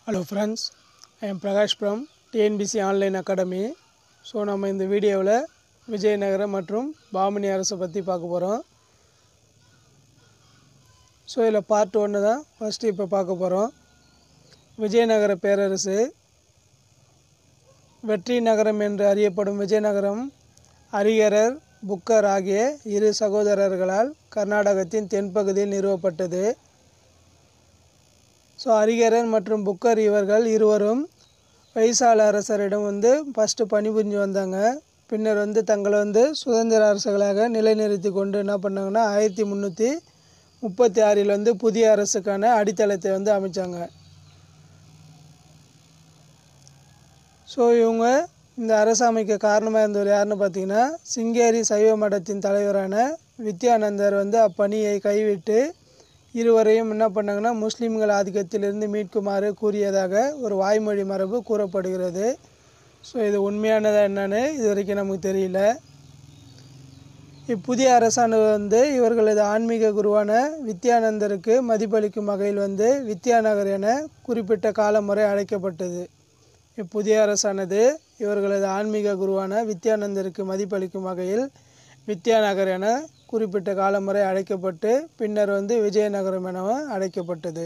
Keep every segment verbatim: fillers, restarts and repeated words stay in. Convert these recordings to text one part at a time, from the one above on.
Hello friends, I am Prakash from T N B C Online Academy. So நம்ம இந்த வீடியோவில் விஜயநகரம் மற்றும் பாமினி அரசை பற்றி பார்க்க போகிறோம். ஸோ இதில் பார்ட் ஒன்று தான் ஃபஸ்ட்டு இப்போ பார்க்க போகிறோம். விஜயநகர பேரரசு. வெற்றி நகரம் என்று அறியப்படும் விஜயநகரம் ஹரிஹரர் புக்கர் ஆகிய இரு சகோதரர்களால் கர்நாடகத்தின் தென்பகுதியில் நிறுவப்பட்டது. ஸோ ஹரிஹரர் மற்றும் புக்கர் இவர்கள் இருவரும் வைசால அரசரிடம் வந்து ஃபஸ்ட்டு பணிபுரிஞ்சு வந்தாங்க. பின்னர் வந்து தங்களை வந்து சுதந்திர அரசுகளாக நிலைநிறுத்தி கொண்டு என்ன பண்ணாங்கன்னா ஆயிரத்தி முந்நூற்றி முப்பத்தி ஆறில் வந்து புதிய அரசுக்கான அடித்தளத்தை வந்து அமைச்சாங்க. ஸோ இவங்க இந்த அரசு அமைக்க காரணமாக இருந்தவர் யாருன்னு பார்த்தீங்கன்னா சிங்கேரி சைவ மடத்தின் தலைவரான வித்யானந்தர் வந்து அப்பணியை கைவிட்டு இருவரையும் என்ன பண்ணாங்கன்னா முஸ்லீம்கள் ஆதிக்கத்திலிருந்து மீட்குமாறு கூறியதாக ஒரு வாய்மொழி மரபு கூறப்படுகிறது. ஸோ இது உண்மையானதாக என்னன்னு இது வரைக்கும் நமக்கு தெரியல. இப்புதிய அரசானது வந்து இவர்களது ஆன்மீக குருவான வித்யானந்தருக்கு மதிப்பளிக்கும் வகையில் வந்து வித்யாநகர் என குறிப்பிட்ட காலம் வரை அழைக்கப்பட்டது. இப்புதிய அரசானது இவர்களது ஆன்மீக குருவான வித்யானந்தருக்கு மதிப்பளிக்கும் வகையில் வித்யாநகர் என குறிப்பிட்ட காலம் வரை அழைக்கப்பட்டு பின்னர் வந்து விஜயநகரம் எனவும் அழைக்கப்பட்டது.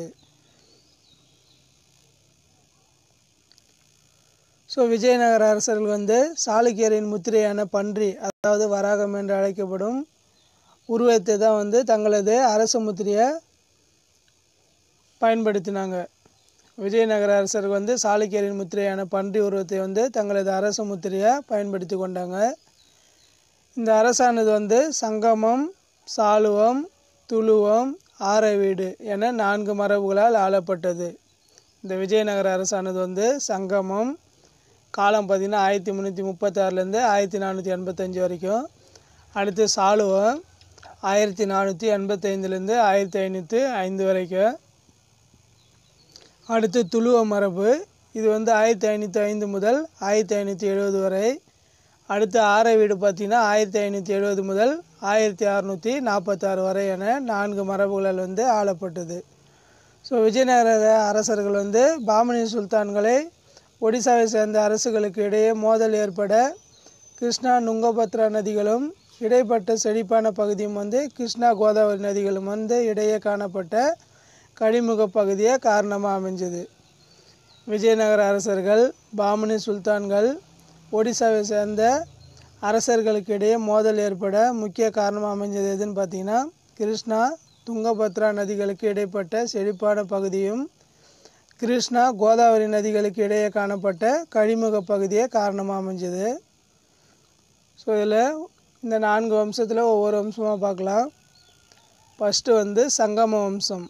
ஸோ விஜயநகர அரசர்கள் வந்து சாளுக்கியரின் முத்திரையான பன்றி, அதாவது வராகம் என்று அழைக்கப்படும் உருவத்தை தான் வந்து தங்களது அரச முத்திரையை பயன்படுத்தினாங்க. விஜயநகர அரசர்கள் வந்து சாளுக்கியரின் முத்திரையான பன்றி உருவத்தை வந்து தங்களது அரச முத்திரையை பயன்படுத்தி கொண்டாங்க. இந்த அரசானது வந்து சங்கமம், சாளுவம், துளுவம், ஆரவீடு என நான்கு மரபுகளால் ஆளப்பட்டது. இந்த விஜயநகர அரசானது வந்து சங்கமம் காலம் பார்த்திங்கன்னா ஆயிரத்தி முந்நூற்றி முப்பத்தி ஆறுலேருந்து ஆயிரத்தி நானூற்றி எண்பத்தஞ்சு வரைக்கும். அடுத்து சாளுவம் ஆயிரத்தி நானூற்றி எண்பத்தைந்துலேருந்து ஆயிரத்தி ஐநூற்றி ஐந்து வரைக்கும். அடுத்து துளுவ மரபு, இது வந்து ஆயிரத்தி ஐநூற்றி ஐந்து முதல் ஆயிரத்தி ஐநூற்றி எழுபது வரை. அடுத்து ஆரவீடு பார்த்திங்கன்னா ஆயிரத்தி ஐநூற்றி எழுபது முதல் ஆயிரத்தி அறநூற்றி நாற்பத்தாறு வரை என நான்கு மரபுகளால் வந்து ஆளப்பட்டது. ஸோ விஜயநகர அரசர்கள் வந்து பாமினி சுல்தான்களை ஒடிசாவை சேர்ந்த அரசுகளுக்கு இடையே மோதல் ஏற்பட கிருஷ்ணா நுங்கபத்ரா நதிகளும் இடைப்பட்ட செழிப்பான பகுதியும் வந்து கிருஷ்ணா கோதாவரி நதிகளும் வந்து இடையே காணப்பட்ட கழிமுக பகுதியே காரணமாக அமைஞ்சது. விஜயநகர அரசர்கள் பாமினி சுல்தான்கள் ஒடிசாவை சேர்ந்த அரசர்களுக்கு இடையே மோதல் ஏற்பட முக்கிய காரணமாக அமைஞ்சது எதுன்னு பார்த்தீங்கன்னா கிருஷ்ணா துங்கபத்ரா நதிகளுக்கு இடைப்பட்ட செழிப்பான பகுதியும் கிருஷ்ணா கோதாவரி நதிகளுக்கு இடையே காணப்பட்ட கழிமுக பகுதியே காரணமாக அமைஞ்சது. ஸோ இதில் இந்த நான்கு வம்சத்தில் ஒவ்வொரு வம்சமாக பார்க்கலாம். ஃபஸ்ட்டு வந்து சங்கம வம்சம்.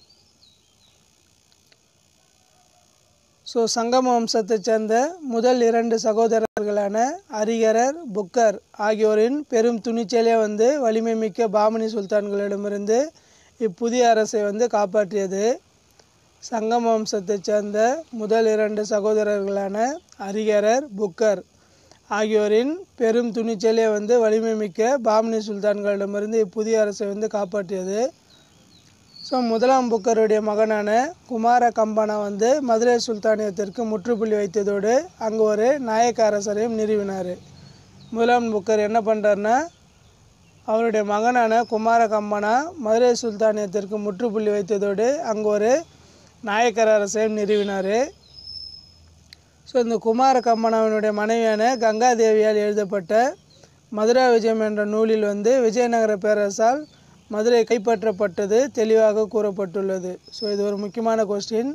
ஸோ சங்கம வம்சத்தை சேர்ந்த முதல் இரண்டு சகோதரர்களான ஹரிஹரர் புக்கர் ஆகியோரின் பெரும் துணிச்சலே வந்து வலிமை மிக்க பாமினி சுல்தான்களிடமிருந்து இப்புதிய அரசை வந்து காப்பாற்றியது. சங்கம வம்சத்தை சேர்ந்த முதல் இரண்டு சகோதரர்களான ஹரிஹரர் புக்கர் ஆகியோரின் பெரும் துணிச்சலே வந்து வலிமை மிக்க பாமினி சுல்தான்களிடமிருந்து இப்புதிய அரசை வந்து காப்பாற்றியது. ஸோ முதலாம் புக்கருடைய மகனான குமார கம்பனா வந்து மதுரை சுல்தானியத்திற்கு முற்றுப்புள்ளி வைத்ததோடு அங்கு ஒரு நாயக்க அரசரையும் நிறுவினார். முதலாம் புக்கர் என்ன பண்ணுறாருன்னா அவருடைய மகனான குமார கம்பனா மதுரை சுல்தானியத்திற்கு முற்றுப்புள்ளி வைத்ததோடு அங்கு ஒரு நாயக்கர் அரசையும் நிறுவினார். ஸோ இந்த குமார கம்பனாவினுடைய மனைவியான கங்காதேவியால் எழுதப்பட்ட மதுரா விஜயம் என்ற நூலில் வந்து விஜயநகர பேரரசால் மதுரை கைப்பற்றப்பட்டது தெளிவாக கூறப்பட்டுள்ளது. ஸோ இது ஒரு முக்கியமான கொஸ்டின்.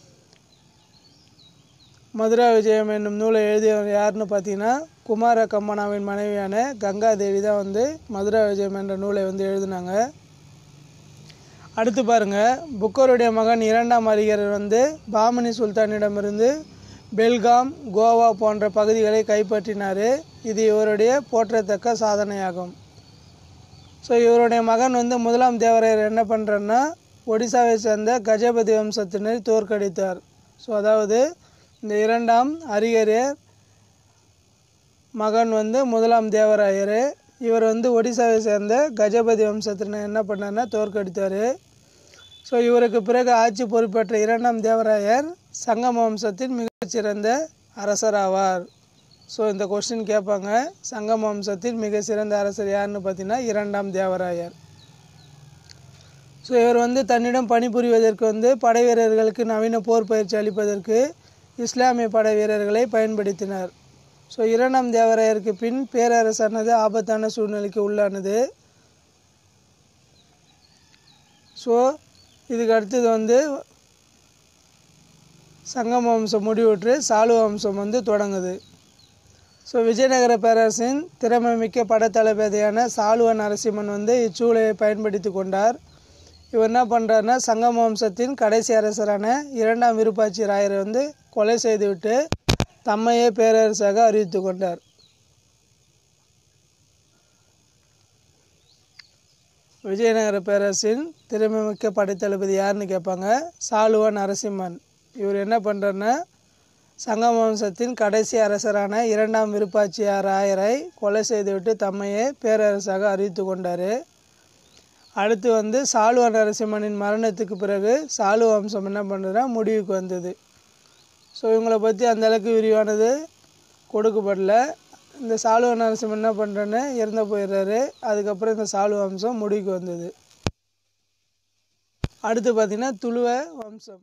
மதுரா விஜயம் என்னும் நூலை எழுதியவர் யாருன்னு பார்த்தீங்கன்னா குமார கம்பனாவின் மனைவியான கங்காதேவி தான் வந்து மதுரா விஜயம் என்ற நூலை வந்து எழுதினாங்க. அடுத்து பாருங்கள், புக்கருடைய மகன் இரண்டாம் ஹரிஹரர் வந்து பாமினி சுல்தானிடமிருந்து பெல்காம், கோவா போன்ற பகுதிகளை கைப்பற்றினார். இது இவருடைய போற்றத்தக்க சாதனையாகும். ஸோ இவருடைய மகன் வந்து முதலாம் தேவரையர் என்ன பண்ணுறாருன்னா ஒடிசாவை சேர்ந்த கஜபதி வம்சத்தினரை தோற்கடித்தார். ஸோ அதாவது இந்த இரண்டாம் ஹரிஹரர் மகன் வந்து முதலாம் தேவராயர், இவர் வந்து ஒடிசாவை சேர்ந்த கஜபதி வம்சத்தினர் என்ன பண்ணார்னா தோற்கடித்தார். ஸோ இவருக்கு பிறகு ஆட்சி பொறுப்பேற்ற இரண்டாம் தேவராயர் சங்கம வம்சத்தின் மிகச்சிறந்த அரசராவார். ஸோ இந்த கொஸ்டின் கேட்பாங்க. சங்கம வம்சத்தின் மிக சிறந்த அரசர் யாருன்னு பார்த்தீங்கன்னா இரண்டாம் தேவராயர். ஸோ இவர் வந்து தன்னிடம் பணிபுரிவதற்கு வந்து படை வீரர்களுக்கு நவீன போர் பயிற்சி அளிப்பதற்கு இஸ்லாமிய படை வீரர்களை பயன்படுத்தினார். ஸோ இரண்டாம் தேவராயருக்கு பின் பேரரசானது ஆபத்தான சூழ்நிலைக்கு உள்ளானது. ஸோ இதுக்கு அடுத்தது வந்து சங்கம வம்சம் முடிவுற்று சாளுவ வம்சம் வந்து தொடங்குது. ஸோ விஜயநகர பேரரசின் திறமைமிக்க படைத்தளபதியான சாளுவ நரசிம்மன் வந்து இச்சூழலை பயன்படுத்தி கொண்டார். இவர் என்ன பண்ணுறாருன்னா சங்கம வம்சத்தின் கடைசி அரசரான இரண்டாம் விருப்பாட்சி ராயரை வந்து கொலை செய்துவிட்டு தம்மையே பேரரசாக அறிவித்து கொண்டார். விஜயநகர பேரரசின் திறமைமிக்க படைத்தளபதி யாருன்னு கேட்பாங்க. சாளுவ நரசிம்மன். இவர் என்ன பண்ணுறாருன்னா சங்கம வம்சத்தின் கடைசி அரசரான இரண்டாம் விருப்பாட்சியார் ராயரை கொலை செய்துவிட்டு தம்மையே பேரரசாக அறிவித்து கொண்டார். அடுத்து வந்து சாளுவ நரசிம்மனின் மரணத்துக்கு பிறகு சாளுவ வம்சம் என்ன பண்ணுறதுனா முடிவுக்கு வந்தது. ஸோ இவங்களை பற்றி அந்தளவுக்கு விரிவானது கொடுக்கப்படல. இந்த சாளுவ நரசிம்மன் என்ன பண்ணுறேன்னு இறந்து போயிடுறாரு. அதுக்கப்புறம் இந்த சாளுவ வம்சம் முடிவுக்கு வந்தது. அடுத்து பார்த்திங்கன்னா துளுவ வம்சம்.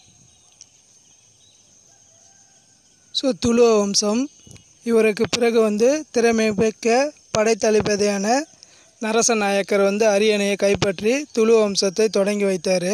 ஸோ துளுவ வம்சம் இவருக்கு பிறகு வந்து திறமைமிக்க படைத்தளபதியான நரசநாயக்கர் வந்து அரியணையை கைப்பற்றி துளுவ வம்சத்தை தொடங்கி வைத்தார்.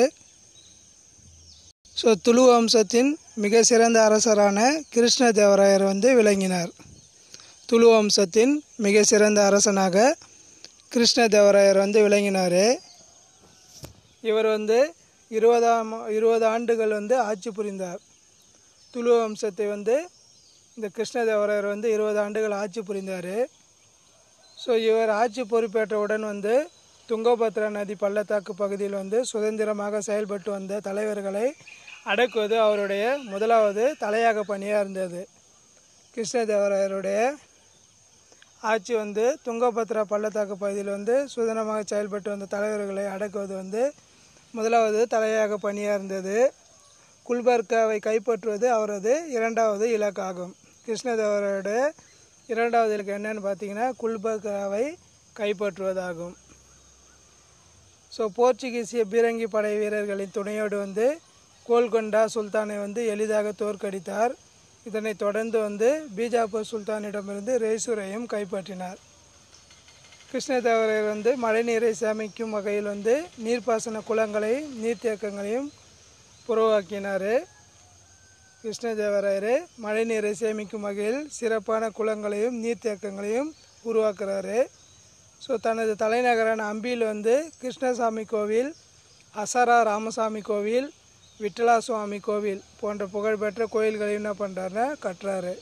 ஸோ துளுவ வம்சத்தின் மிக சிறந்த அரசரான கிருஷ்ணதேவராயர் வந்து விளங்கினார். துளுவ வம்சத்தின் மிக சிறந்த அரசனாக கிருஷ்ணதேவராயர் வந்து விளங்கினார். இவர் வந்து இருபதாம் இருபது ஆண்டுகள் வந்து ஆட்சி புரிந்தார். துளுவ வம்சத்தை வந்து இந்த கிருஷ்ணதேவராயர் வந்து இருபது ஆண்டுகள் ஆட்சி புரிந்தார். ஸோ இவர் ஆட்சி பொறுப்பேற்றவுடன் வந்து துங்கபத்ரா நதி பள்ளத்தாக்கு பகுதியில் வந்து சுதந்திரமாக செயல்பட்டு வந்த தலைவர்களை அடக்குவது அவருடைய முதலாவது தலையாக பணியாக இருந்தது. கிருஷ்ணதேவராயருடைய ஆட்சி வந்து துங்கபத்ரா பள்ளத்தாக்கு பகுதியில் வந்து சுதந்திரமாக செயல்பட்டு வந்த தலைவர்களை அடக்குவது வந்து முதலாவது தலையாக பணியாக இருந்தது. குல்பர்காவை கைப்பற்றுவது அவரது இரண்டாவது இலக்காகும். கிருஷ்ணதேவராயருடைய இரண்டாவது இலக்கு என்னன்னு பார்த்தீங்கன்னா குல்பர்காவை கைப்பற்றுவதாகும். ஸோ போர்ச்சுகீசிய பீரங்கி படை வீரர்களின் துணையோடு வந்து கோல்கொண்டா சுல்தானை வந்து எளிதாக தோற்கடித்தார். இதனைத் தொடர்ந்து வந்து பீஜாப்பூர் சுல்தானிடமிருந்து ரேசூரையும் கைப்பற்றினார். கிருஷ்ணதேவராயர் வந்து மழைநீரை சேமிக்கும் வகையில் வந்து நீர்ப்பாசன குளங்களையும் நீர்த்தேக்கங்களையும் உருவாக்கினார். கிருஷ்ணதேவராயர் மழைநீரை சேமிக்கும் வகையில் சிறப்பான குளங்களையும் நீர்த்தேக்கங்களையும் உருவாக்குறாரு. ஸோ தனது தலைநகரான அம்பியில் வந்து கிருஷ்ணசாமி கோவில், அசாரா ராமசாமி கோவில், விட்டலா சுவாமி கோவில் போன்ற புகழ்பெற்ற கோயில்களையும் என்ன பண்ணுறாருன்னா கட்டுறாரு.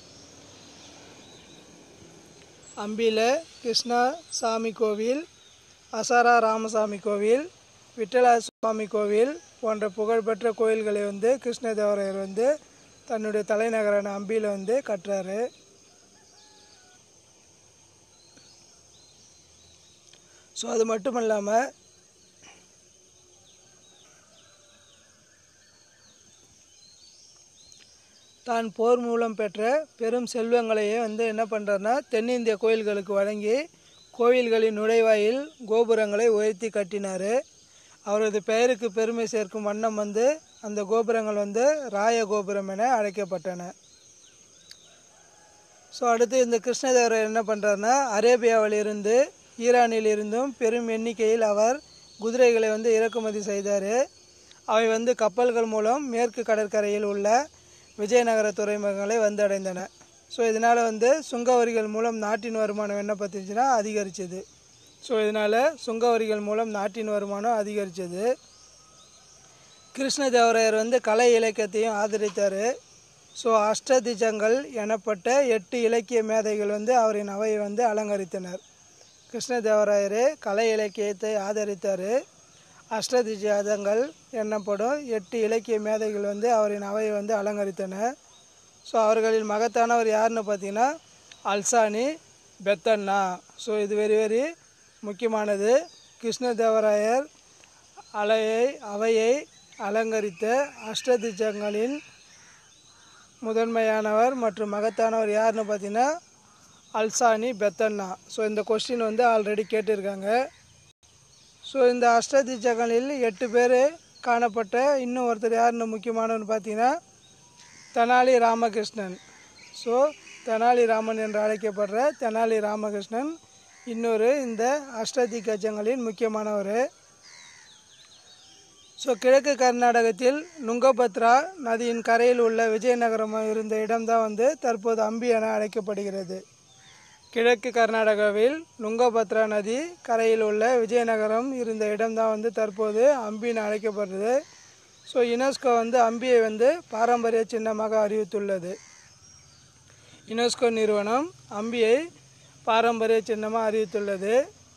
அம்பியில் கிருஷ்ணசாமி கோவில், அசாரா ராமசாமி கோவில், விட்டலா சுவாமி கோவில் போன்ற புகழ்பெற்ற கோயில்களை வந்து கிருஷ்ணதேவராயர் வந்து தன்னுடைய தலைநகரான அம்பியில் வந்து கட்டுறாரு. ஸோ அது மட்டும் இல்லாமல் தான் போர் மூலம் பெற்ற பெரும் செல்வங்களையே வந்து என்ன பண்ணுறாருன்னா தென்னிந்திய கோயில்களுக்கு வழங்கி கோயில்களின் நுழைவாயில் கோபுரங்களை உயர்த்தி கட்டினார். அவரது பெயருக்கு பெருமை சேர்க்கும் வண்ணம் வந்து அந்த கோபுரங்கள் வந்து ராய கோபுரம் என அழைக்கப்பட்டன. ஸோ அடுத்து இந்த கிருஷ்ணதேவராயர் என்ன பண்ணுறாருன்னா அரேபியாவிலிருந்து ஈரானிலிருந்தும் பெரும் எண்ணிக்கையில் அவர் குதிரைகளை வந்து இறக்குமதி செய்தார். அவை வந்து கப்பல்கள் மூலம் மேற்கு கடற்கரையில் உள்ள விஜயநகர துறைமுகங்களை வந்தடைந்தன. ஸோ இதனால் வந்து சுங்க வரிகள் மூலம் நாட்டின் வருமானம் என்ன பார்த்துச்சுன்னா அதிகரிச்சது. ஸோ இதனால் சுங்க வரிகள் மூலம் நாட்டின் வருமானம் அதிகரித்தது. கிருஷ்ணதேவராயர் வந்து கலை இலக்கியத்தையும் ஆதரித்தார். ஸோ அஷ்டதிஜங்கள் எனப்பட்ட எட்டு இலக்கிய மேதைகள் வந்து அவரின் அவையை வந்து அலங்கரித்தனர். கிருஷ்ணதேவராயர் கலை இலக்கியத்தை ஆதரித்தார். அஷ்டதிஜங்கள் எனப்படும் எட்டு இலக்கிய மேதைகள் வந்து அவரின் அவையை வந்து அலங்கரித்தனர். ஸோ அவர்களில் மகத்தானவர் யாருன்னு பார்த்தீங்கன்னா அல்சானி பெத்தண்ணா. ஸோ இது வெரி வெரி முக்கியமானது. கிருஷ்ணதேவராயர் அலையை அவையை அலங்கரித்த அஷ்டதிஜங்களின் முதன்மையானவர் மற்றும் மகத்தானவர் யாருன்னு பார்த்தீங்கன்னா அல்சானி பெத்தன்னா. ஸோ இந்த கொஸ்டின் வந்து ஆல்ரெடி கேட்டிருக்காங்க. ஸோ இந்த அஷ்டதிச்சகங்களில் எட்டு பேர் காணப்பட்ட இன்னும் ஒருத்தர் யாருன்னு முக்கியமானவர்னு பார்த்தீங்கன்னா தெனாலி ராமகிருஷ்ணன். ஸோ தெனாலி ராமன் என்று அழைக்கப்படுற தெனாலி ராமகிருஷ்ணன் இன்னொரு இந்த அஷ்டதிக்கஜங்களின் முக்கியமானவர். ஸோ கிழக்கு கர்நாடகத்தில் நுங்கபத்ரா நதியின் கரையில் உள்ள விஜயநகரம் இருந்த இடம்தான் வந்து தற்போது அம்பி என அழைக்கப்படுகிறது. கிழக்கு கர்நாடகாவில் நுங்கபத்ரா நதி கரையில் உள்ள விஜயநகரம் இருந்த இடம்தான் வந்து தற்போது அம்பின்னு அழைக்கப்படுறது. ஸோ யுனெஸ்கோ வந்து அம்பியை வந்து பாரம்பரிய சின்னமாக அறிவித்துள்ளது. யுனெஸ்கோ நிறுவனம் அம்பியை பாரம்பரிய சின்னமாக அறிவித்துள்ளது.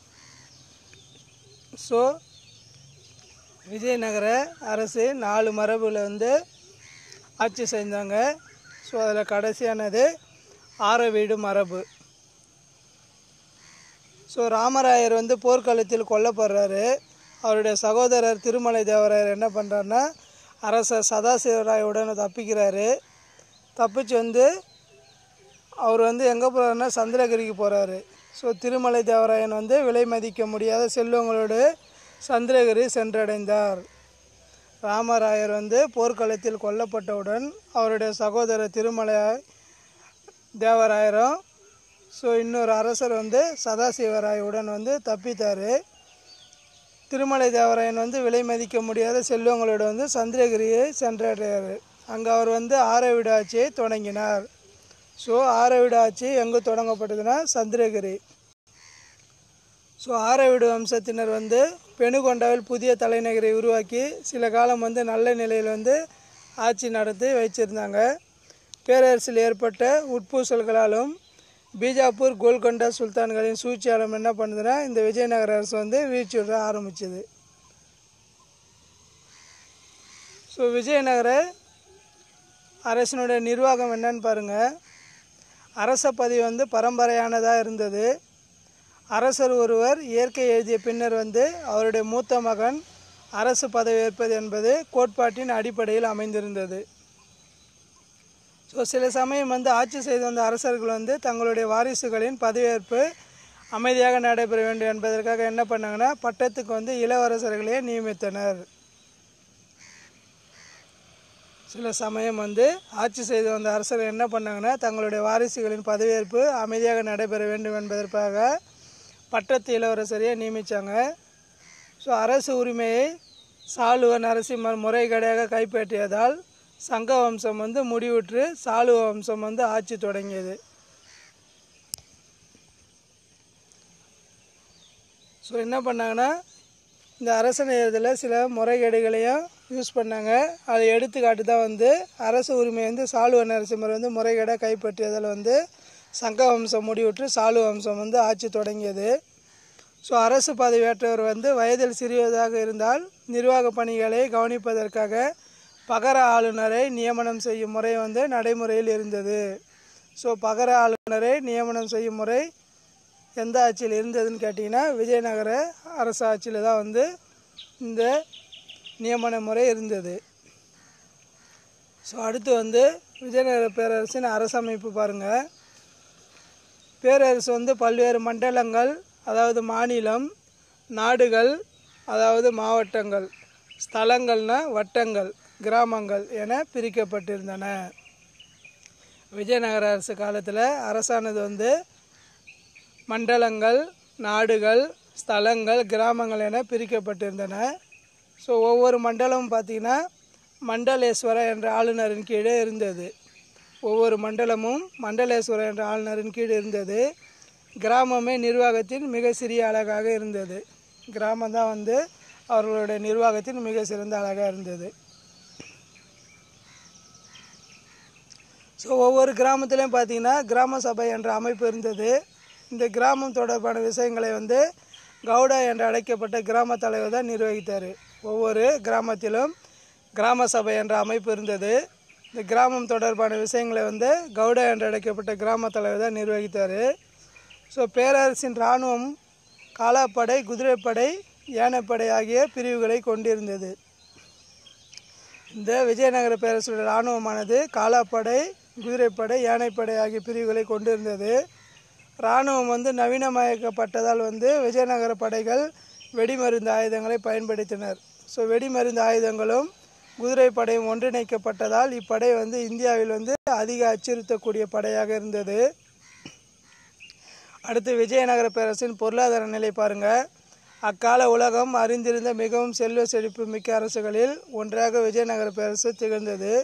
ஸோ விஜயநகர அரசு நாலு மரபில் வந்து ஆட்சி செஞ்சாங்க. ஸோ அதில் கடைசியானது ஆரவீடு மரபு. ஸோ ராமராயர் வந்து போர்க்களத்தில் கொல்லப்படுறாரு. அவருடைய சகோதரர் திருமலை தேவராயர் என்ன பண்ணுறாருன்னா அரசர் சதாசிவராயுடன் தப்பிக்கிறாரு. தப்பிச்சு வந்து அவர் வந்து எங்கே போகிறாருன்னா சந்திரகிரிக்கு போகிறாரு. ஸோ திருமலை தேவராயன் வந்து விலை மதிக்க முடியாத செல்வங்களோடு சந்திரகிரி சென்றடைந்தார். ராமராயர் வந்து போர்க்களத்தில் கொல்லப்பட்டவுடன் அவருடைய சகோதரர் திருமலை தேவராயரும் ஸோ இன்னொரு அரசர் வந்து சதாசிவராயுடன் வந்து தப்பித்தார். திருமலை தேவராயன் வந்து விலை மதிக்க முடியாத செல்வங்களோடு வந்து சந்திரகிரியை சென்றடைகிறார். அங்கே அவர் வந்து ஆரவீடு ஆட்சியை தொடங்கினார். ஸோ ஆரவீடு ஆட்சி எங்கே தொடங்கப்பட்டதுன்னா சந்திரகிரி. ஸோ ஆரவீடு வம்சத்தினர் வந்து பெனுகொண்டாவில் புதிய தலைநகரை உருவாக்கி சில காலம் வந்து நல்ல நிலையில் வந்து ஆட்சி நடத்தி வைச்சிருந்தாங்க. பேரரசில் ஏற்பட்ட உட்பூசல்களாலும் பீஜாப்பூர் கோல்கொண்டா சுல்தான்களின் சூழ்ச்சியாலும் என்ன பண்ணுதுன்னா இந்த விஜயநகர அரசு வந்து வீழ்ச்சியுற ஆரம்பிச்சது. ஸோ விஜயநகர அரசினுடைய நிர்வாகம் என்னன்னு பாருங்கள். அரச பதவி வந்து பரம்பரையானதாக இருந்தது. அரசர் ஒருவர் இயற்கை எழுதிய பின்னர் வந்து அவருடைய மூத்த மகன் அரசு பதவி ஏற்பது என்பது கோட்பாட்டின் அடிப்படையில் அமைந்திருந்தது. ஸோ சில சமயம் வந்து ஆட்சி செய்து வந்த அரசர்கள் வந்து தங்களுடைய வாரிசுகளின் பதவியேற்பு அமைதியாக நடைபெற வேண்டும் என்பதற்காக என்ன பண்ணாங்கன்னா பட்டத்துக்கு வந்து இளவரசர்களே நியமித்தனர். சில சமயம் வந்து ஆட்சி செய்து வந்த அரசர்கள் என்ன பண்ணாங்கன்னா தங்களுடைய வாரிசுகளின் பதவியேற்பு அமைதியாக நடைபெற வேண்டும் என்பதற்காக பட்டத்து இளவரசரையே நியமித்தாங்க. ஸோ அரசு உரிமையை சாளுவ நரசிம்மர் முறைகேடாக கைப்பற்றியதால் சங்க வம்சம் வந்து முடிவுற்று சாளுவ வம்சம் வந்து ஆட்சி தொடங்கியது. ஸோ என்ன பண்ணாங்கன்னா இந்த அரசனையதில் சில முறைகேடுகளையும் யூஸ் பண்ணாங்க. அதை எடுத்துக்காட்டு தான் வந்து அரசு உரிமை வந்து சாளுவ நரசிம்மர் வந்து முறைகேடாக கைப்பற்றியதில் வந்து சங்க வம்சம் முடிவுற்று சாளுவ வம்சம் வந்து ஆட்சி தொடங்கியது. ஸோ அரசு பதவியேற்றவர் வந்து வயதில் சிறியதாக இருந்தால் நிர்வாக பணிகளை கவனிப்பதற்காக பகர ஆளுநரை நியமனம் செய்யும் முறை வந்து நடைமுறையில் இருந்தது. ஸோ பகர ஆளுநரை நியமனம் செய்யும் முறை எந்த ஆட்சியில் இருந்ததுன்னு கேட்டிங்கன்னா விஜயநகர அரசு ஆட்சியில் தான் வந்து இந்த நியமன முறை இருந்தது. ஸோ அடுத்து வந்து விஜயநகர பேரரசின் அரசமைப்பு பாருங்கள். பேரரசு வந்து பல்வேறு மண்டலங்கள், அதாவது மாநிலம், நாடுகள், அதாவது மாவட்டங்கள், ஸ்தலங்கள்னா வட்டங்கள், கிராமங்கள் என பிரிக்கப்பட்டிருந்தன. விஜயநகர அரசு காலத்தில் அரசானது வந்து மண்டலங்கள், நாடுகள், ஸ்தலங்கள், கிராமங்கள் என பிரிக்கப்பட்டிருந்தன. ஸோ ஒவ்வொரு மண்டலமும் பார்த்திங்கன்னா மண்டலேஸ்வர என்ற ஆளுநரின் கீழே இருந்தது. ஒவ்வொரு மண்டலமும் மண்டலேஸ்வர என்ற ஆளுநரின் கீழ் இருந்தது. கிராமமே நிர்வாகத்தின் மிக சிறிய அழகாக இருந்தது. கிராமம் தான் வந்து அவர்களுடைய நிர்வாகத்தின் மிக சிறந்த அழகாக இருந்தது. ஸோ ஒவ்வொரு கிராமத்துலேயும் பார்த்திங்கன்னா கிராம சபை என்ற அமைப்பு இருந்தது. இந்த கிராமம் தொடர்பான விஷயங்களை வந்து கவுடா என்று அழைக்கப்பட்ட கிராம தலைவர் தான் நிர்வகித்தார். ஒவ்வொரு கிராமத்திலும் கிராம சபை என்ற அமைப்பு இருந்தது. இந்த கிராமம் தொடர்பான விஷயங்களை வந்து கவுடா என்று அழைக்கப்பட்ட கிராம தலைவர் தான் நிர்வகித்தார். ஸோ பேரரசின் இராணுவம் காலாப்படை, குதிரைப்படை, யானைப்படை ஆகிய பிரிவுகளை கொண்டிருந்தது. இந்த விஜயநகர பேரரசுடைய இராணுவமானது காலாப்படை, குதிரைப்படை, யானைப்படை ஆகிய பிரிவுகளை கொண்டிருந்தது. இராணுவம் வந்து நவீனமயக்கப்பட்டதால் வந்து விஜயநகர படைகள் வெடிமருந்து ஆயுதங்களை பயன்படுத்தினர். ஸோ வெடிமருந்து ஆயுதங்களும் குதிரைப்படையும் ஒன்றிணைக்கப்பட்டதால் இப்படை வந்து இந்தியாவில் வந்து அதிக அச்சுறுத்தக்கூடிய படையாக இருந்தது. அடுத்து விஜயநகர பேரரசின் பொருளாதார நிலை பாருங்கள். அக்கால உலகம் அறிந்திருந்த மிகவும் செல்வ செழிப்பு மிக்க அரசுகளில் ஒன்றாக விஜயநகர பேரரசு திகழ்ந்தது.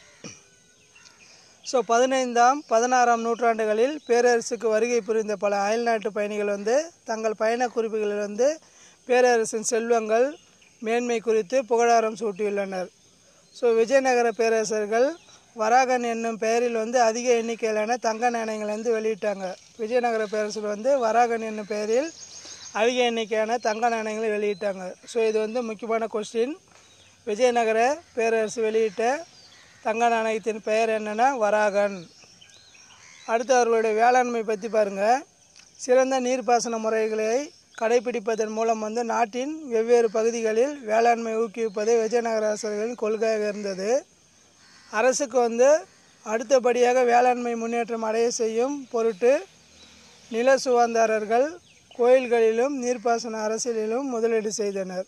ஸோ பதினைந்தாம் பதினாறாம் நூற்றாண்டுகளில் பேரரசுக்கு வருகை புரிந்த பல அயல்நாட்டு பயணிகள் வந்து தங்கள் பயண குறிப்புகளில் வந்து பேரரசின் செல்வங்கள் மேன்மை குறித்து புகழாரம் சூட்டியுள்ளனர். ஸோ விஜயநகர பேரரசர்கள் வராகன் என்னும் பெயரில் வந்து அதிக எண்ணிக்கையிலான தங்க நாணயங்கள் வந்து வெளியிட்டாங்க. விஜயநகர பேரரசில் வந்து வராகன் என்னும் பெயரில் அதிக எண்ணிக்கையான தங்க நாணயங்களை வெளியிட்டாங்க. ஸோ இது வந்து முக்கியமான கொஸ்டின். விஜயநகர பேரரசு வெளியிட்ட தங்க நாணயத்தின் பெயர் என்னென்னா வராகன். அடுத்து அவர்களுடைய வேளாண்மை பற்றி பாருங்கள். சிறந்த நீர்ப்பாசன முறைகளை கடைபிடிப்பதன் மூலம் வந்து நாட்டின் வெவ்வேறு பகுதிகளில் வேளாண்மை ஊக்குவிப்பதே விஜயநகர அரசர்களின் கொள்கையாக இருந்தது. அரசுக்கு வந்து அடுத்தபடியாக வேளாண்மை முன்னேற்றம் அடைய செய்யும் பொருட்டு நில சுவாந்தாரர்கள் கோயில்களிலும் நீர்ப்பாசன அரசியலிலும் முதலீடு செய்தனர்.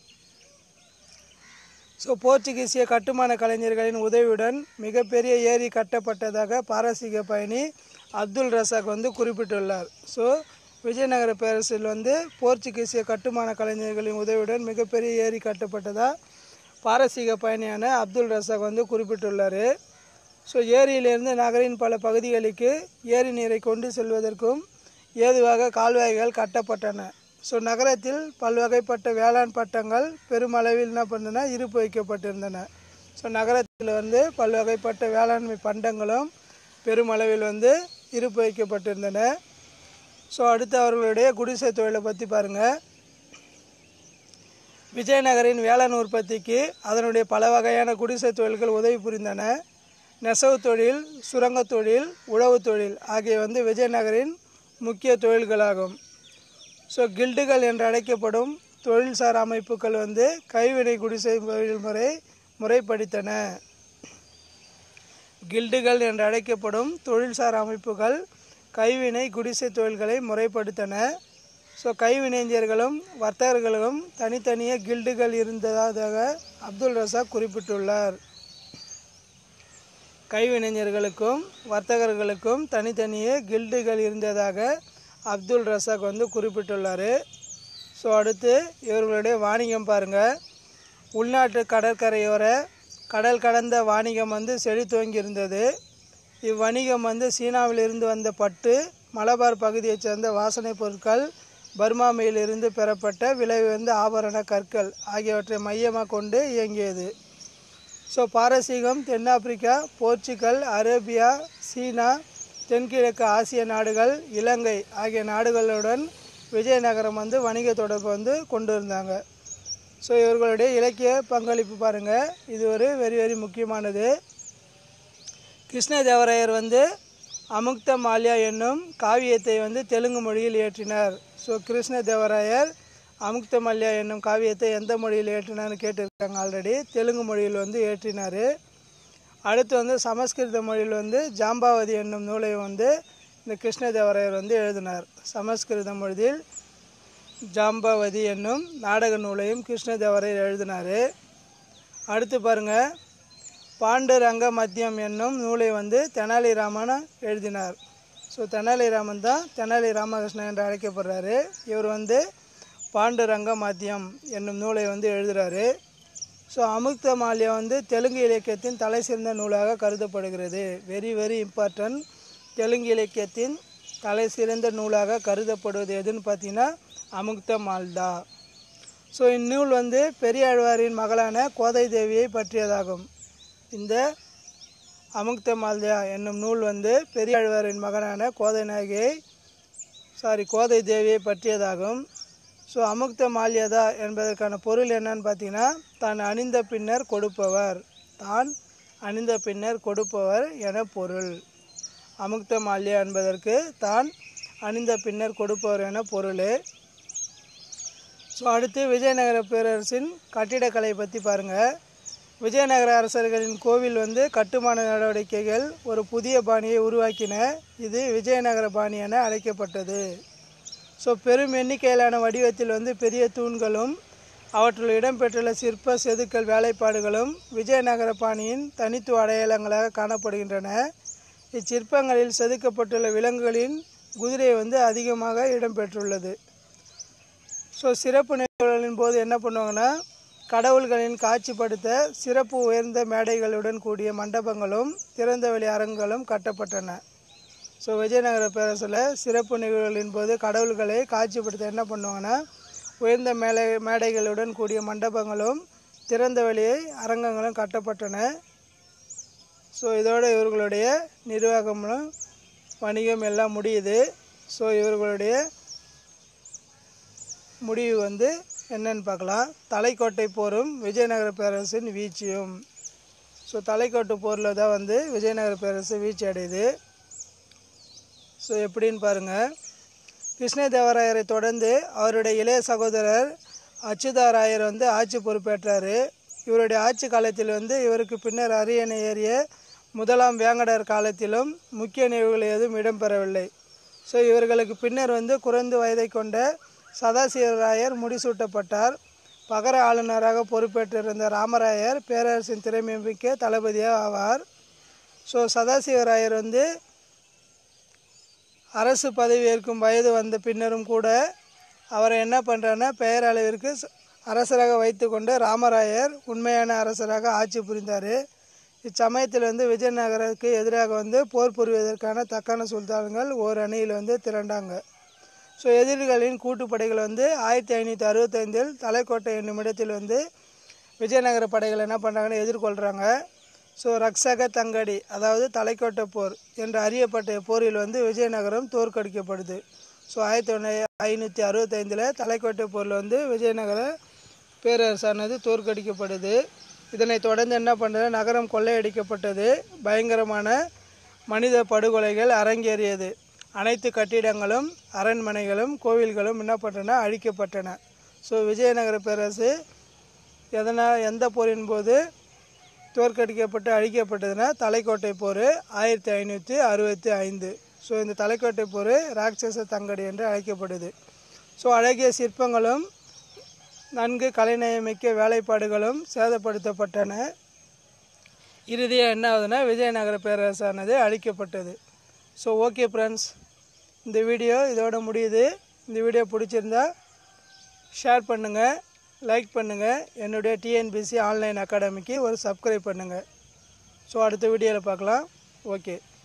ஸோ போர்ச்சுகீசிய கட்டுமான கலைஞர்களின் உதவியுடன் மிகப்பெரிய ஏரி கட்டப்பட்டதாக பாரசீக பயணி அப்துல் ரசாக் வந்து குறிப்பிட்டுள்ளார். ஸோ விஜயநகர பேரரசில் வந்து போர்ச்சுகீசிய கட்டுமான கலைஞர்களின் உதவியுடன் மிகப்பெரிய ஏரி கட்டப்பட்டதாக பாரசீக பயணியான அப்துல் ரசாக் வந்து குறிப்பிட்டுள்ளார். ஸோ ஏரியிலிருந்து நகரின் பல பகுதிகளுக்கு ஏரி நீரை கொண்டு செல்வதற்கும் ஏதுவாக கால்வாய்கள் கட்டப்பட்டன. ஸோ நகரத்தில் பல்வகைப்பட்ட வேளாண் பட்டங்கள் பெருமளவில் என்ன பண்ணனா இருப்பு வைக்கப்பட்டிருந்தன. ஸோ நகரத்தில் வந்து பல்வகைப்பட்ட வேளாண்மை பண்டங்களும் பெருமளவில் வந்து இருப்பு வைக்கப்பட்டிருந்தன. ஸோ அடுத்து அவர்களுடைய குடிசை தொழிலை பற்றி பாருங்கள். விஜயநகரின் வேளாண் உற்பத்திக்கு அதனுடைய பல வகையான குடிசை தொழில்கள் உதவி புரிந்தன. நெசவு தொழில், சுரங்கத் தொழில், உழவு தொழில் ஆகிய வந்து விஜயநகரின் முக்கிய தொழில்களாகும். ஸோ கில்டுகள் என்று அழைக்கப்படும் தொழில்சார் அமைப்புகள் வந்து கைவினை குடிசை தொழில்முறை முறைப்படுத்தன. கில்டுகள் என்று அழைக்கப்படும் தொழில்சார் அமைப்புகள் கைவினை குடிசை தொழில்களை முறைப்படுத்தன. ஸோ கைவினைஞர்களும் வர்த்தகர்களும் தனித்தனியே கில்டுகள் இருந்ததாக அப்துல் ரசாக் குறிப்பிட்டுள்ளார். கைவினைஞர்களுக்கும் வர்த்தகர்களுக்கும் தனித்தனியே கில்டுகள் இருந்ததாக அப்துல் ரசாக் வந்து குறிப்பிட்டுள்ளார். ஸோ அடுத்து இவர்களுடைய வாணிகம் பாருங்கள். உள்நாட்டு கடற்கரையோர கடல் கடந்த வாணிகம் வந்து செழித்தோங்கி இருந்தது. இவ்வணிகம் வந்து சீனாவிலிருந்து வந்த பட்டு, மலபார் பகுதியைச் சேர்ந்த வாசனை பொருட்கள், பர்மாமையிலிருந்து பெறப்பட்ட விலை உயர்ந்த ஆபரண கற்கள் ஆகியவற்றை மையமாக கொண்டு இயங்கியது. ஸோ பாரசீகம், தென்னாப்பிரிக்கா, போர்ச்சுகல், அரேபியா, சீனா, தென்கிழக்கு ஆசிய நாடுகள், இலங்கை ஆகிய நாடுகளுடன் விஜயநகரம் வந்து வணிக தொடர்பு வந்து கொண்டு இருந்தாங்க. ஸோ இவர்களுடைய இலக்கிய பங்களிப்பு பாருங்கள். இது ஒரு வெரி வெரி முக்கியமானது. கிருஷ்ணதேவராயர் வந்து அமுக்த மால்யா என்னும் காவியத்தை வந்து தெலுங்கு மொழியில் இயற்றினார். ஸோ கிருஷ்ணதேவராயர் அமுக்த மால்யா என்னும் காவியத்தை எந்த மொழியில் இயற்றினார்னு கேட்டிருக்காங்க ஆல்ரெடி. தெலுங்கு மொழியில் வந்து இயற்றினார். அடுத்து வந்து சமஸ்கிருத மொழியில் வந்து ஜாம்பாவதி என்னும் நூலை வந்து இந்த கிருஷ்ணதேவராயர் வந்து எழுதினார். சமஸ்கிருத மொழியில் ஜாம்பாவதி என்னும் நாடக நூலையும் கிருஷ்ணதேவராயர் எழுதினார். அடுத்து பாருங்கள், பாண்டுரங்க மத்தியம் என்னும் நூலை வந்து தெனாலிராமன் எழுதினார். ஸோ தெனாலிராமன் தான் தெனாலி ராமகிருஷ்ணன் என்று அழைக்கப்படுறாரு. இவர் வந்து பாண்டுரங்க மத்தியம் என்னும் நூலை வந்து எழுதுகிறாரு. ஸோ அமுக்த மால்யா வந்து தெலுங்கு இலக்கியத்தின் தலை சிறந்த நூலாக கருதப்படுகிறது. Very very important. தெலுங்கு இலக்கியத்தின் தலை சிறந்த நூலாக கருதப்படுவது எதுன்னு பார்த்தீங்கன்னா அமுக்த மால்யா. ஸோ இந்நூல் வந்து பெரியாழ்வாரின் மகளான கோதை தேவியை பற்றியதாகும். இந்த அமுக்த மால்யா என்னும் நூல் வந்து பெரியாழ்வாரின் மகனான கோதை நாயகியை சாரி கோதை தேவியை பற்றியதாகும். ஸோ அமுக்த மால்யதா என்பதற்கான பொருள் என்னன்னு பார்த்தீங்கன்னா தான் அணிந்த பின்னர் கொடுப்பவர், தான் அணிந்த பின்னர் கொடுப்பவர் என பொருள். அமுக்த மால்யா என்பதற்கு தான் அணிந்த பின்னர் கொடுப்பவர் என பொருள். ஸோ அடுத்து விஜயநகர பேரரசின் கட்டிடக்கலை பற்றி பாருங்கள். விஜயநகர அரசர்களின் கோவில் வந்து கட்டுமான நடவடிக்கைகள் ஒரு புதிய பாணியை உருவாக்கின. இது விஜயநகர பாணி என அழைக்கப்பட்டது. ஸோ பெரும் எண்ணிக்கையிலான வடிவத்தில் வந்து பெரிய தூண்களும் அவற்றுள் இடம்பெற்றுள்ள சிற்ப செதுக்கல் வேலைப்பாடுகளும் விஜயநகர பாணியின் தனித்துவ அடையாளங்களாக காணப்படுகின்றன. இச்சிற்பங்களில் செதுக்கப்பட்டுள்ள விலங்குகளின் குதிரை வந்து அதிகமாக இடம்பெற்றுள்ளது. ஸோ சிறப்பு நிகழ்வுகளின் போது என்ன பண்ணுவாங்கன்னா, கடவுள்களின் காட்சிப்படுத்த சிறப்பு உயர்ந்த மேடைகளுடன் கூடிய மண்டபங்களும் திறந்தவெளி அரங்குகளும் கட்டப்பட்டன. ஸோ விஜயநகர பேரரசில் சிறப்பு நிகழ்வுகளின் போது கடவுள்களை காட்சிப்படுத்த என்ன பண்ணுவாங்கன்னா, உயர்ந்த மேடை மேடைகளுடன் கூடிய மண்டபங்களும் திறந்தவெளி அரங்கங்களும் கட்டப்பட்டன. ஸோ இதோடு இவர்களுடைய நிர்வாகமும் வணிகம் எல்லாம் முடியுது. ஸோ இவர்களுடைய முடிவு வந்து என்னன்னு பார்க்கலாம். தலைக்கோட்டை போரும் விஜயநகர பேரரசின் வீழ்ச்சியும். ஸோ தலைக்கோட்டை போரில் தான் வந்து விஜயநகர பேரரசு வீழ்ச்சி அடையுது. ஸோ எப்படின்னு பாருங்கள். கிருஷ்ணதேவராயரை தொடர்ந்து அவருடைய இளைய சகோதரர் அச்சுதாராயர் வந்து ஆட்சி பொறுப்பேற்றார். இவருடைய ஆட்சி காலத்தில் வந்து இவருக்கு பின்னர் அரியணை ஏறிய முதலாம் வேங்கடர் காலத்திலும் முக்கிய நிகழ்வுகள் எதுவும் இடம்பெறவில்லை. ஸோ இவர்களுக்கு பின்னர் வந்து குறைந்த வயதை கொண்ட சதாசிவராயர் முடிசூட்டப்பட்டார். பகர ஆளுநராக பொறுப்பேற்றிருந்த ராமராயர் பேரரசின் திறமைமிக்க தளபதியாக ஆவார். ஸோ சதாசிவராயர் வந்து அரசு பதவி ஏற்கும் வயது வந்த பின்னரும் கூட அவரை என்ன பண்ணுறாருன்னா, பெயர் அளவிற்கு அரசராக வைத்து கொண்டு ராமராயர் உண்மையான அரசராக ஆட்சி புரிந்தார். இச்சமயத்தில் வந்து விஜயநகருக்கு எதிராக வந்து போர் புரிவதற்கான தக்கான சுல்தான்கள் ஓர் அணியில் வந்து திரண்டாங்க. ஸோ எதிரிகளின் கூட்டுப்படைகள் வந்து ஆயிரத்தி ஐநூற்றி அறுபத்தைந்தில் தலைக்கோட்டை என்னும் இடத்தில் வந்து விஜயநகர படைகள் என்ன பண்ணுறாங்கன்னு எதிர்கொள்கிறாங்க. ஸோ ரக்ஷக தங்கடி, அதாவது தலைக்கோட்டை போர் என்று அறியப்பட்ட போரில் வந்து விஜயநகரம் தோற்கடிக்கப்படுது. ஸோ ஆயிரத்தி தொள்ளாயிரத்தி ஐநூற்றி அறுபத்தைந்தில் தலைக்கோட்டை போரில் வந்து விஜயநகர பேரரசானது தோற்கடிக்கப்படுது. இதனை தொடர்ந்து என்ன பண்ணுறது, நகரம் கொள்ளையடிக்கப்பட்டது. பயங்கரமான மனித படுகொலைகள் அரங்கேறியது. அனைத்து கட்டிடங்களும் அரண்மனைகளும் கோவில்களும் என்ன பண்ணுறன, அழிக்கப்பட்டன. ஸோ விஜயநகர பேரரசு எதனால் எந்த போரின் போது தோற்கடிக்கப்பட்டு அழிக்கப்பட்டதுன்னா தலைக்கோட்டை போர் ஆயிரத்தி ஐநூற்றி அறுபத்தி ஐந்து. ஸோ இந்த தலைக்கோட்டை போர் ராட்சச தங்கடி என்று அழைக்கப்படுது. ஸோ அழகிய சிற்பங்களும் நன்கு கலைநயமிக்க வேலைப்பாடுகளும் சேதப்படுத்தப்பட்டன. இறுதியாக என்ன ஆகுதுன்னா, விஜயநகர பேரரசானது அழிக்கப்பட்டது. ஸோ ஓகே ஃப்ரெண்ட்ஸ், இந்த வீடியோ இதோட முடியுது. இந்த வீடியோ பிடிச்சிருந்தா ஷேர் பண்ணுங்கள், லைக் பண்ணுங்கள். என்னுடைய டிஎன்பிஎஸ்சி ஆன்லைன் அகாடமிக்கு ஒரு சப்ஸ்கிரைப் பண்ணுங்கள். ஸோ அடுத்த வீடியோவில் பார்க்கலாம். ஓகே.